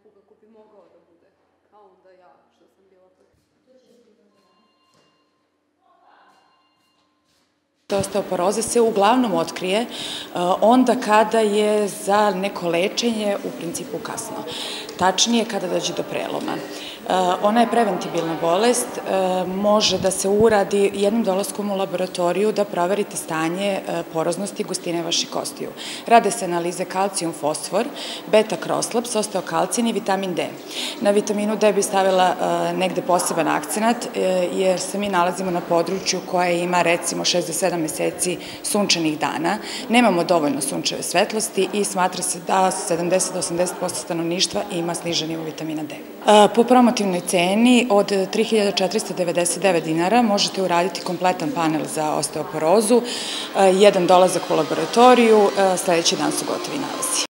neko kako bi mogao da bude, a onda ja što sam bila protiv. Osteoporoza se uglavnom otkrije onda kada je za neko lečenje u principu kasno. Tačnije kada dođe do preloma. Ona je preventibilna bolest, može da se uradi jednim dolaskom u laboratoriju da proverite stanje poroznosti i gustine vaših kostiju. Rade se analize kalcijum, fosfor, beta-kroslaps, osteokalcin i vitamin D. Na vitaminu D bi stavila negde poseban akcenat, jer se mi nalazimo na području koje ima recimo 6 do 7 meseci sunčanih dana. Nemamo dovoljno sunčeve svetlosti i smatra se da 70-80% stanovništva ima snižen nivo vitamina D. Po promotivnoj ceni od 3.499 dinara možete uraditi kompletan panel za osteoporozu, jedan dolazak u laboratoriju, sledeći dan su gotovi nalazi.